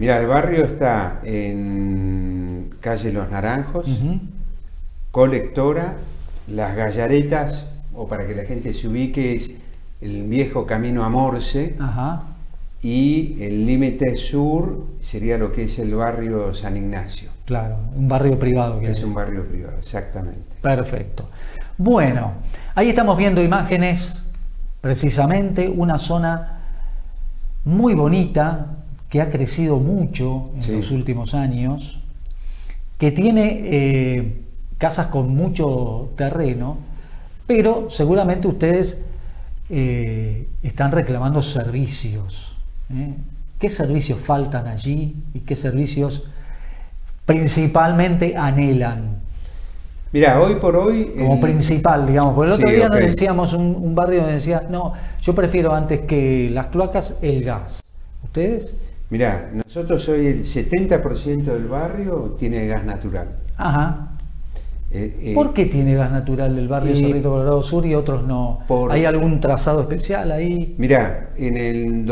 Mira, el barrio está en calle Los Naranjos, Colectora, Las Gallaretas, o para que la gente se ubique, es el viejo camino a Morse. Ajá. Y el límite sur sería lo que es el barrio San Ignacio. Claro, un barrio privado. Es un barrio privado, exactamente. Perfecto. Bueno, ahí estamos viendo imágenes, precisamente una zona muy bonita, que ha crecido mucho en los últimos años, que tiene casas con mucho terreno, pero seguramente ustedes están reclamando servicios. ¿Qué servicios faltan allí y qué servicios principalmente anhelan? Mira, hoy por hoy... Como principal, digamos, porque el otro día nos decíamos un barrio donde decía, no, yo prefiero antes que las cloacas el gas. ¿Ustedes? Mira, nosotros hoy el 70% del barrio tiene gas natural. Ajá. ¿Por qué tiene gas natural el barrio Cerrito Colorado Sur y otros no? ¿Hay algún trazado especial ahí? Mirá, en el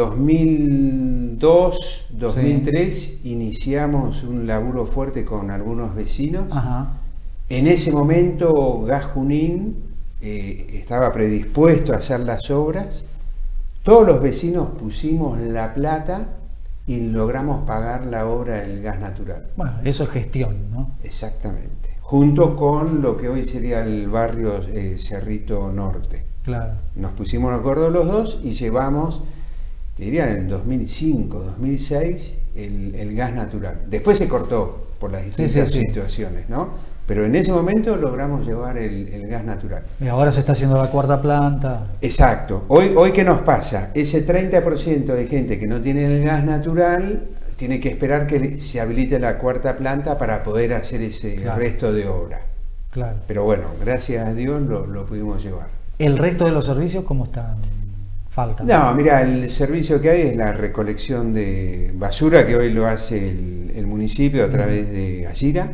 2002, 2003 iniciamos un laburo fuerte con algunos vecinos. Ajá. En ese momento Gas Junín estaba predispuesto a hacer las obras. Todos los vecinos pusimos la plata y logramos pagar la obra del gas natural. Bueno, eso es gestión, ¿no? Exactamente. Junto con lo que hoy sería el barrio Cerrito Norte. Claro. Nos pusimos de acuerdo los dos y llevamos, te diría, en el 2005, 2006, el gas natural. Después se cortó por las distintas situaciones, ¿no? Pero en ese momento logramos llevar el gas natural. Y ahora se está haciendo la cuarta planta. Exacto. Hoy ¿qué nos pasa? Ese 30% de gente que no tiene el gas natural tiene que esperar que se habilite la cuarta planta para poder hacer ese resto de obra. Claro. Pero bueno, gracias a Dios lo pudimos llevar. ¿El resto de los servicios cómo están? ¿Faltan? No, mira, el servicio que hay es la recolección de basura, que hoy lo hace el municipio a través de Allira.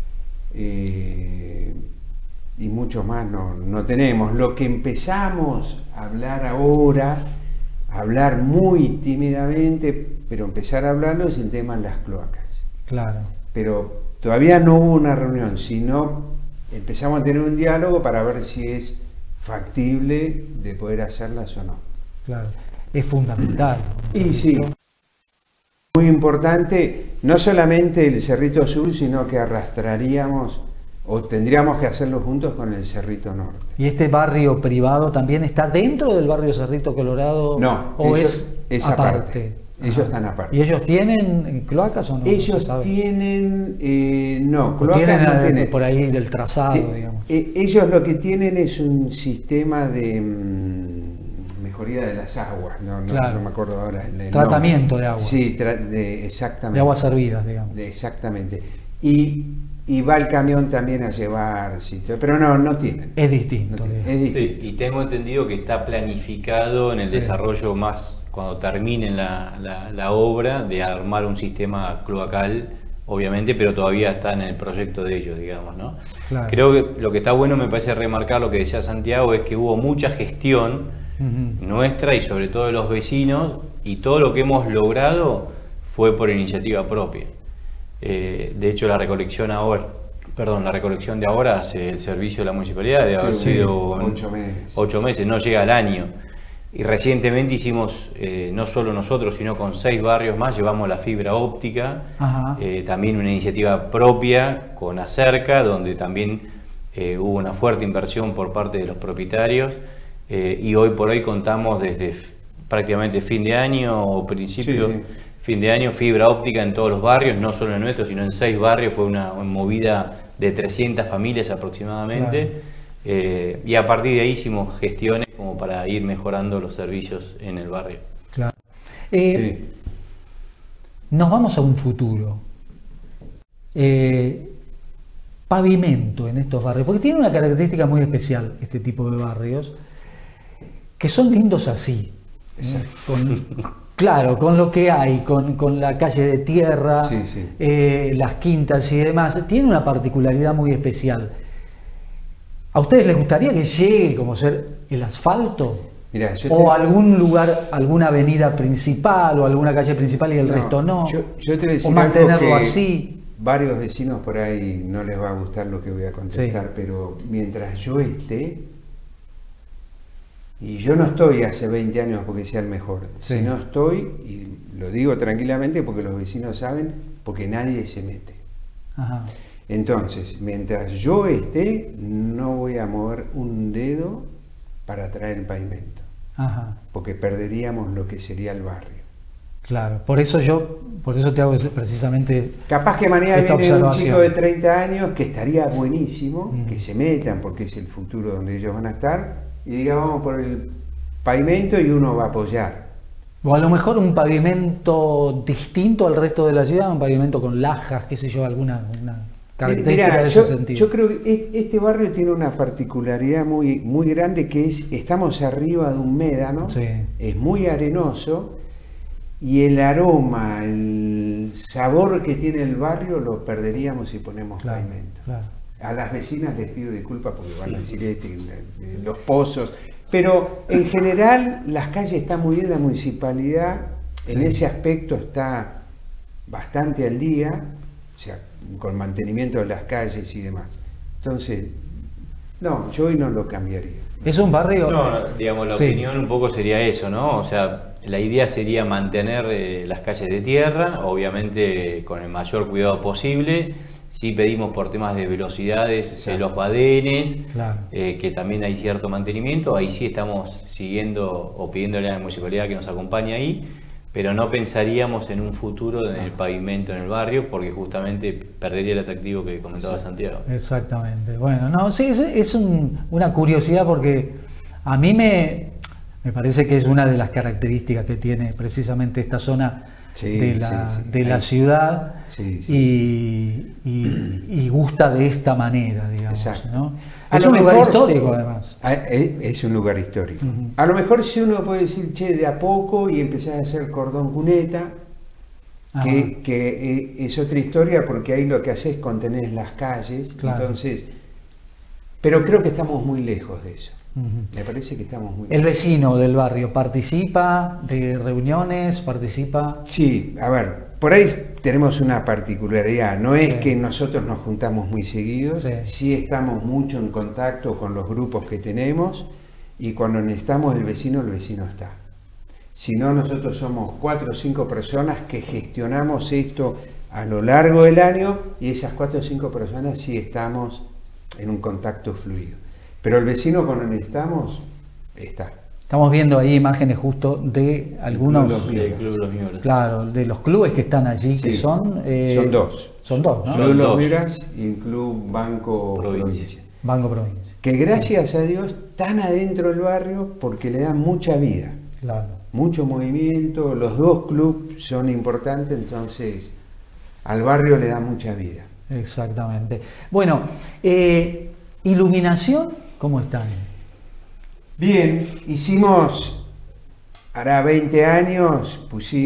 Y mucho más no tenemos. Lo que empezamos a hablar ahora, a hablar muy tímidamente, pero empezar a hablarlo es el tema de las cloacas. Claro. Pero todavía no hubo una reunión, sino empezamos a tener un diálogo para ver si es factible de poder hacerlas o no. Claro, es fundamental, ¿no? Y sí, muy importante, no solamente el Cerrito Sur, sino que arrastraríamos o tendríamos que hacerlo juntos con el Cerrito Norte. ¿Y este barrio privado también está dentro del barrio Cerrito Colorado? No, ¿o es aparte? Ellos están aparte. ¿Y ellos tienen cloacas o no? Ellos tienen, no, cloacas tienen no tienen. Por ahí del trazado, digamos. Ellos lo que tienen es un sistema de mejoría de las aguas, no me acuerdo ahora el tratamiento nombre. De aguas. Sí, exactamente. De aguas servidas, digamos. Exactamente. Y va el camión también a llevar, pero no tienen. Es distinto. Es distinto. Sí, y tengo entendido que está planificado en el desarrollo más, cuando terminen la obra, de armar un sistema cloacal, obviamente, pero todavía está en el proyecto de ellos, digamos, ¿no? Claro. Creo que lo que está bueno, me parece remarcar lo que decía Santiago, es que hubo mucha gestión nuestra y sobre todo de los vecinos, y todo lo que hemos logrado fue por iniciativa propia. De hecho, la recolección de ahora hace el servicio de la municipalidad, de haber sido 8 meses, no llega al año. Y recientemente hicimos, no solo nosotros, sino con 6 barrios más, llevamos la fibra óptica, también una iniciativa propia con Acerca, donde también hubo una fuerte inversión por parte de los propietarios, y hoy por hoy contamos desde prácticamente fin de año o principio fin de año, fibra óptica en todos los barrios, no solo en nuestro, sino en 6 barrios. Fue una movida de 300 familias aproximadamente. Claro. Y a partir de ahí hicimos gestiones como para ir mejorando los servicios en el barrio. Claro. Nos vamos a un futuro. Pavimento en estos barrios, porque tiene una característica muy especial este tipo de barrios, que son lindos así. Claro, con lo que hay, con la calle de tierra, las quintas y demás, tiene una particularidad muy especial. ¿A ustedes les gustaría que llegue como ser el asfalto? Mirá, o algún lugar, alguna avenida principal o alguna calle principal y el resto no. Yo te voy a decir o mantenerlo algo que así. Varios vecinos por ahí no les va a gustar lo que voy a contestar, Sí. pero mientras yo esté, y yo no estoy hace 20 años porque sea el mejor, Sí. si no estoy, y lo digo tranquilamente porque los vecinos saben, porque nadie se mete. Ajá. Entonces, mientras yo esté, no voy a mover un dedo para traer el pavimento, Ajá. porque perderíamos lo que sería el barrio. Claro, por eso te hago precisamente Capaz que mañana esta viene un observación. chico de 30 años que estaría buenísimo, Mm. que se metan porque es el futuro donde ellos van a estar, y diga vamos por el pavimento y uno va a apoyar. O a lo mejor un pavimento distinto al resto de la ciudad, un pavimento con lajas, qué sé yo, alguna una característica Mirá, de ese sentido. yo creo que este barrio tiene una particularidad muy, muy grande, que es, estamos arriba de un médano, Sí. es muy arenoso, y el aroma, el sabor que tiene el barrio lo perderíamos si ponemos Claro, pavimento. claro. A las vecinas les pido disculpas porque van a decir los pozos, pero en general las calles están muy bien, la municipalidad en Sí. ese aspecto está bastante al día, o sea, con mantenimiento de las calles y demás. Entonces, no, yo hoy no lo cambiaría. Es un barrio. No, digamos, la Sí. opinión un poco sería eso, ¿no? O sea, la idea sería mantener las calles de tierra, obviamente con el mayor cuidado posible. Sí pedimos por temas de velocidades Exacto. los badenes, Claro. que también hay cierto mantenimiento. Ahí sí estamos siguiendo o pidiéndole a la municipalidad que nos acompañe ahí, pero no pensaríamos en un futuro en el pavimento en el barrio, porque justamente perdería el atractivo que comentaba Santiago. Exactamente. Bueno, no, sí, es una curiosidad porque a mí me parece que es una de las características que tiene precisamente esta zona Sí, de la, sí, sí. de la ciudad Sí, sí, y gusta de esta manera, digamos. Exacto. ¿no? A Es lo un lugar mejor- histórico, además. Es un lugar histórico. Ujú. A lo mejor si uno puede decir, che, de a poco y empezar a hacer cordón cuneta, Ajá. que es otra historia porque ahí lo que haces es contener las calles, Claro. entonces, pero creo que estamos muy lejos de eso. Ujú. Me parece que estamos muy El lejos. vecino del barrio participa de reuniones, participa. Sí, a ver, por ahí tenemos una particularidad, no es Sí. que nosotros nos juntamos muy seguidos, Sí. sí estamos mucho en contacto con los grupos que tenemos y cuando necesitamos el vecino está. Si no, nosotros somos 4 o 5 personas que gestionamos esto a lo largo del año y esas 4 o 5 personas sí estamos en un contacto fluido. Pero el vecino cuando necesitamos está. Estamos viendo ahí imágenes justo de algunos, Club Los Del Club Los Miembros. claro, de los clubes que están allí, que Sí. son... Son dos. Son dos, ¿no? Son Club Los dos. Miras y Club Banco Provincia. Provincia. Banco Provincia. Que gracias a Dios están adentro del barrio porque le dan mucha vida, Claro. mucho movimiento, los dos clubes son importantes, entonces al barrio le da mucha vida. Exactamente. Bueno, iluminación, ¿cómo están? Bien, hicimos, hará 20 años,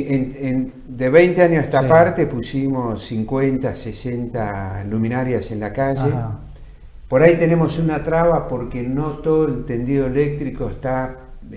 de 20 años a esta Sí. parte pusimos 50, 60 luminarias en la calle. Ajá. Por ahí tenemos una traba porque no todo el tendido eléctrico está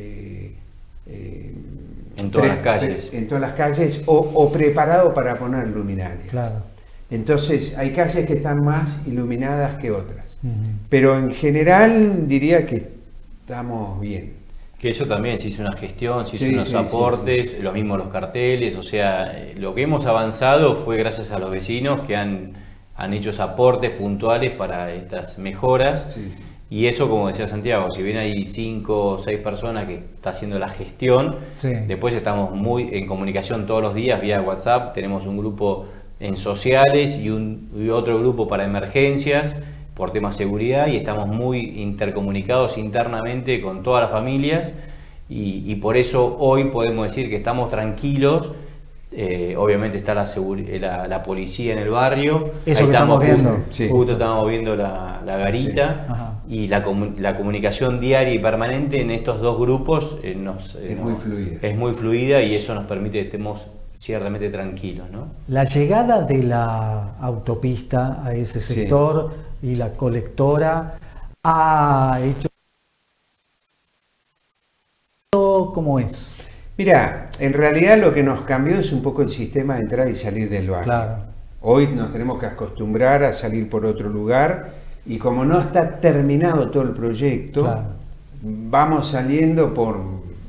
En todas las calles. en todas las calles o preparado para poner luminarias. Claro. Entonces hay calles que están más iluminadas que otras. Ujú. Pero en general diría que estamos bien. Que eso también se hizo una gestión, se hizo Sí, unos sí, aportes, lo mismo los carteles, o sea, lo que hemos avanzado fue gracias a los vecinos que han hecho esos aportes puntuales para estas mejoras. Sí, sí. Y eso, como decía Santiago, si bien hay 5 o 6 personas que está haciendo la gestión, Sí. después estamos muy en comunicación todos los días vía WhatsApp, tenemos un grupo en sociales y otro grupo para emergencias por temas de seguridad y estamos muy intercomunicados internamente con todas las familias y por eso hoy podemos decir que estamos tranquilos. Obviamente está la policía en el barrio. Eso Ahí que estamos viendo. Justo, Sí. justo estamos viendo la garita. Sí. Ajá. Y la comunicación diaria y permanente en estos dos grupos Es muy fluida. es muy fluida y eso nos permite que estemos ciertamente tranquilos, ¿no? La llegada de la autopista a ese Sí. sector y la colectora ha hecho cambió? ¿Cómo es? Mira, en realidad lo que nos cambió es un poco el sistema de entrar y salir del barrio. Claro. Hoy nos tenemos que acostumbrar a salir por otro lugar y como no está terminado todo el proyecto, Claro. vamos saliendo por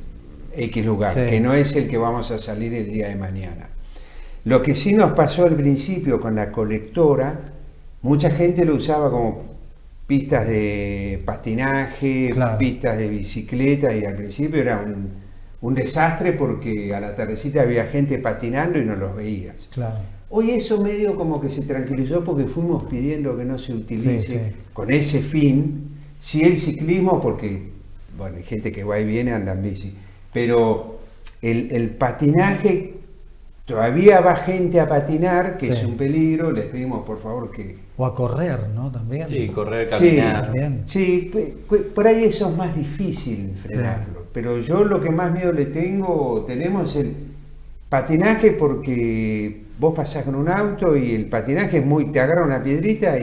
X lugar, Sí. que no es el que vamos a salir el día de mañana. Lo que sí nos pasó al principio con la colectora, mucha gente lo usaba como pistas de patinaje, Claro. pistas de bicicleta, y al principio era un desastre porque a la tardecita había gente patinando y no los veías. Claro. Hoy eso medio como que se tranquilizó porque fuimos pidiendo que no se utilice Sí, sí. con ese fin. Sí, el ciclismo, porque bueno, hay gente que va y viene, anda en bici, pero el patinaje, todavía va gente a patinar, que Sí. es un peligro. Les pedimos por favor que... O a correr, ¿no? También. Sí, correr, Sí, caminar. También. sí, por ahí eso es más difícil frenarlo, pero yo lo que más miedo tenemos el patinaje, porque vos pasás con un auto y el patinaje te agarra una piedrita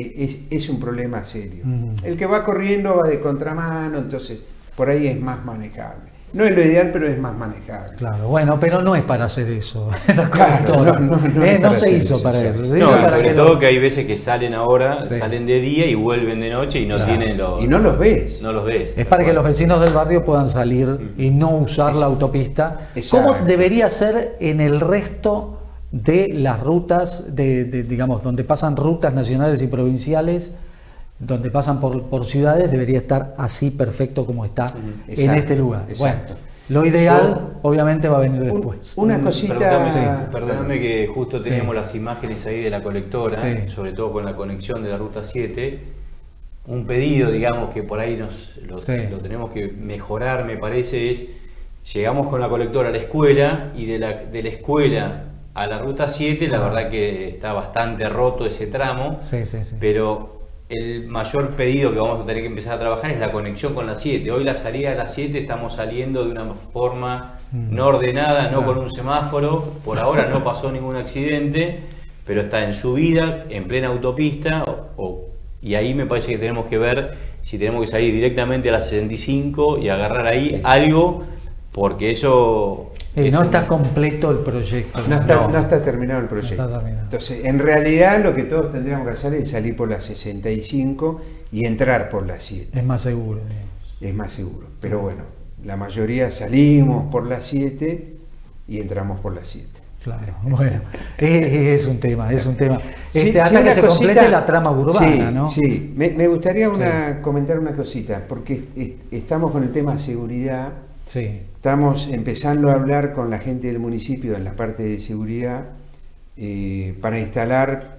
y es un problema serio. Ujú. El que va corriendo va de contramano, entonces por ahí es más manejable. No es lo ideal, pero es más manejable. Claro, bueno, pero no es para hacer eso. La Claro, colectora. no es No para se hacer hizo eso, para exacto. eso. Se No, hizo para sobre que todo lo- que hay veces que salen ahora, Sí. salen de día y vuelven de noche y no Claro. tienen los... Y no los ves. No los ves. Es para que los vecinos del barrio puedan salir y no usar la autopista. Exacto. ¿Cómo debería ser en el resto de las rutas, digamos, donde pasan rutas nacionales y provinciales, donde pasan por ciudades? Debería estar así perfecto como está en Exacto, este lugar. exacto. Bueno, lo ideal obviamente va a venir después. Una cosita... Perdóname que justo Sí. teníamos las imágenes ahí de la colectora, Sí. sobre todo con la conexión de la ruta 7. Un pedido, digamos, que por ahí Sí. lo tenemos que mejorar, me parece, es: llegamos con la colectora a la escuela y de la escuela a la ruta 7, la verdad que está bastante roto ese tramo, Sí, sí, sí. pero el mayor pedido que vamos a tener que empezar a trabajar es la conexión con la 7. Hoy la salida de la 7 estamos saliendo de una forma no ordenada, no Claro. con un semáforo. Por ahora no pasó ningún accidente, pero está en subida, en plena autopista, y ahí me parece que tenemos que ver si tenemos que salir directamente a la 65 y agarrar ahí algo, porque eso... No está completo el proyecto. No está terminado el proyecto. No está terminado. Entonces, en realidad lo que todos tendríamos que hacer es salir por la 65 y entrar por la 7. Es más seguro. digamos. Es más seguro. Pero bueno, la mayoría salimos por la 7 y entramos por la 7. Claro, bueno, es un tema, es un tema. Sí, Hasta sí, que una se cosita- complete la trama urbana, sí, ¿no? Sí, me gustaría comentar una cosita, porque estamos con el tema de seguridad. Sí, Estamos empezando a hablar con la gente del municipio en la parte de seguridad para instalar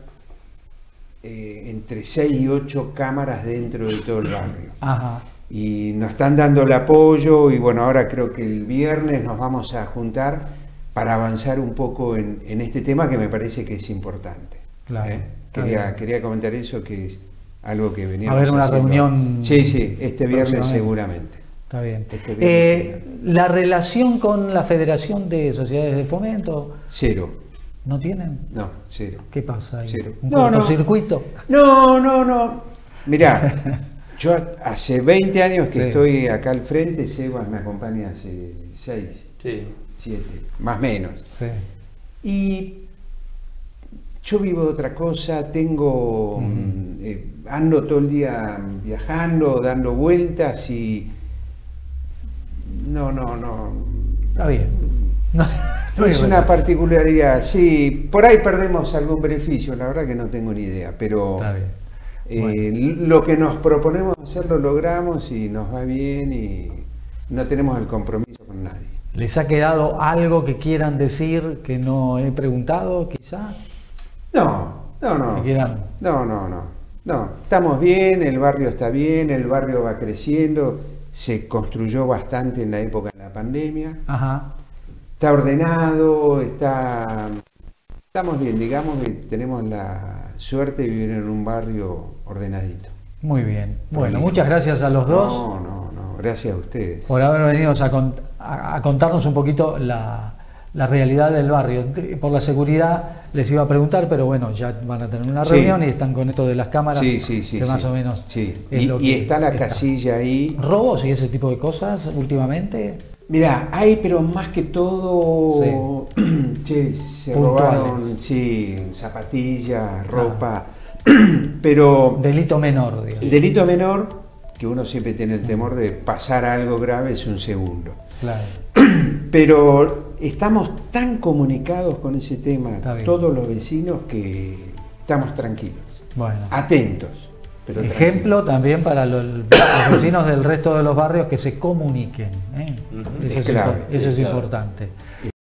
entre 6 y 8 cámaras dentro de todo el barrio. ajá, Y nos están dando el apoyo y bueno, ahora creo que el viernes nos vamos a juntar para avanzar un poco en este tema que me parece que es importante. Claro, está bien. Quería comentar eso, que es algo que veníamos a ver una haciendo. reunión. Sí, este viernes próximamente. seguramente. Está bien. Este viernes, La relación con la Federación de Sociedades de Fomento, Cero. ¿no tienen? No, cero. ¿Qué pasa ahí? Cero. ¿Un No, no. cortocircuito? No. Mirá, yo hace 20 años que Sí. estoy acá al frente, Sebas me acompaña hace 6, Sí. 7, más o menos. Sí. Y yo vivo de otra cosa, ando todo el día viajando, dando vueltas y no. Está bien. No es una particularidad, sí, por ahí perdemos algún beneficio, la verdad que no tengo ni idea, pero Está bien. lo que nos proponemos hacer lo logramos y nos va bien y no tenemos el compromiso con nadie. ¿Les ha quedado algo que quieran decir que no he preguntado, quizá? No. Que quieran. No, estamos bien, el barrio está bien, el barrio va creciendo, se construyó bastante en la época de la pandemia, Ajá. está ordenado, estamos bien, digamos que tenemos la suerte de vivir en un barrio ordenadito. Muy bien. Bueno, Bien. muchas gracias a los dos No, gracias a ustedes. por haber venido a contarnos un poquito la realidad del barrio. Por la seguridad les iba a preguntar, pero bueno, ya van a tener una Sí. reunión y están con esto de las cámaras. Sí, que más o menos. Sí. es lo Y que está la casilla ahí. ¿Robos y ese tipo de cosas últimamente? Mirá, hay, pero más que todo, che, se robaron, sí, zapatillas, ropa, pero... Delito menor, digamos. Delito menor, que uno siempre tiene el temor de pasar a algo grave, es un segundo. Claro. Pero estamos tan comunicados con ese tema, todos los vecinos, que estamos tranquilos, bueno, atentos. Pero ejemplo también para los vecinos del resto de los barrios, que se comuniquen, ¿eh? Eso es clave, importante.